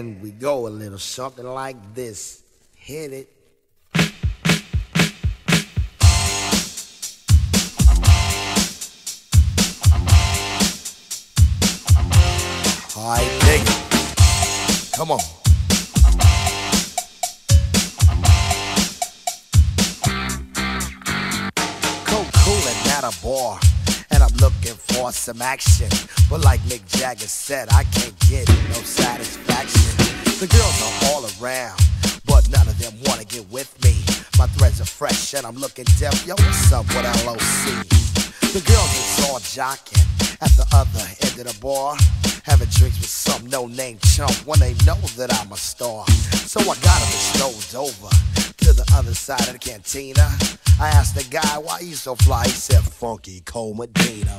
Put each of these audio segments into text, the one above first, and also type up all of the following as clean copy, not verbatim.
And we go a little something like this. Hit it. I dig it. Come on. Coolin' at a bar, and I'm looking for some action. But like Mick Jagger said, I can't get no satisfaction. The girls are all around, but none of them wanna get with me. My threads are fresh and I'm looking deaf. Yo, what's up with LOC? The girls is all jocking at the other end of the bar, having drinks with some no-name chump when they know that I'm a star. So I got them strolled over to the other side of the cantina. I asked the guy, why you so fly? He said, Funky Cold Medina.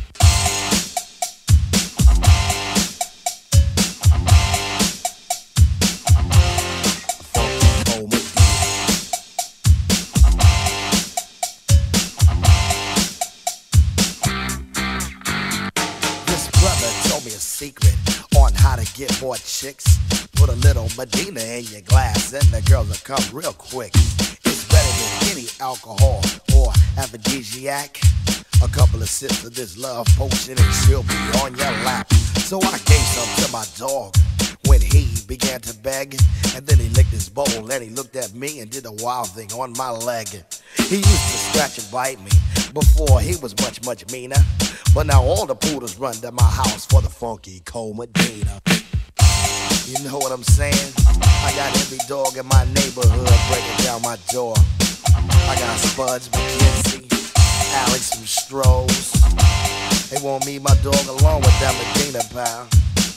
Secret on how to get more chicks. Put a little Medina in your glass and the girls will come real quick. It's better than any alcohol or aphrodisiac. A couple of sips of this love potion and she'll be on your lap. So I gave some to my dog when he began to beg, and then he licked his bowl and he looked at me and did a wild thing on my leg. He used to scratch and bite me before he was much meaner, but now all the poodles run to my house for the Funky Cold Medina. You know what I'm saying? I got every dog in my neighborhood breaking down my door. I got Spuds McKenzie, Alex from Strohs. They want me, my dog, along with that Medina pal.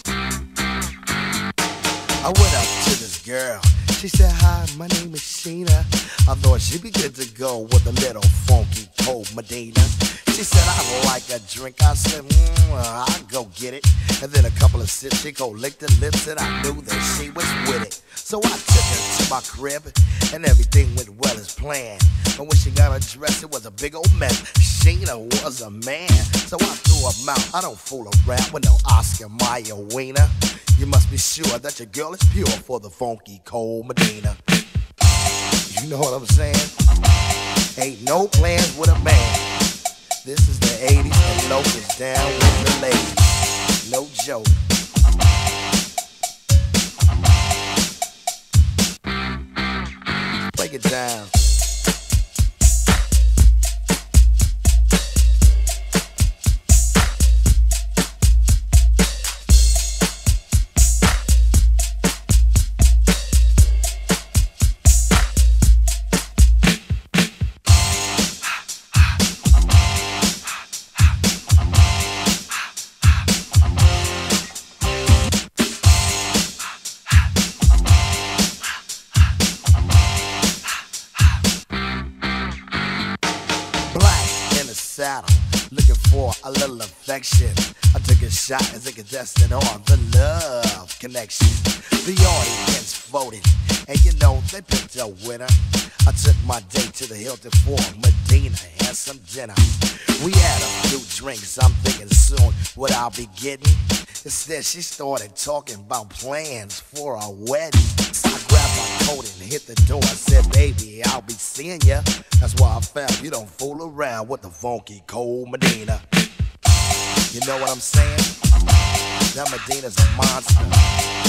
I went up to this girl. She said, hi, my name is Sheena. I thought she'd be good to go with a little Funky Cold Medina. She said, I'd like a drink. I said, I'll go get it. And then a couple of sips, she go lick the lips, and I knew that she was with it. So I took her to my crib, and everything went well as planned. But when she got her dress, it was a big old mess. Sheena was a man, so I threw her out. I don't fool around with no Oscar Mayer wiener. You must be sure that your girl is pure for the Funky Cold Medina. You know what I'm saying? Ain't no plans with a man. This is the 80s and Locust down with the ladies. No joke. Break it down. Saddle, looking for a little affection. I took a shot as a contestant on the Love Connection. The audience voted, and you know they picked a winner. I took my date to the Hilton for Medina and some dinner. We had a few drinks, I'm thinking soon what I'll be getting. Instead, she started talking about plans for a wedding. So I grabbed my coat and hit the door. I said, baby, I'll be seeing ya. That's why I found you don't fool around with the Funky Cold Medina. You know what I'm saying? That Medina's a monster.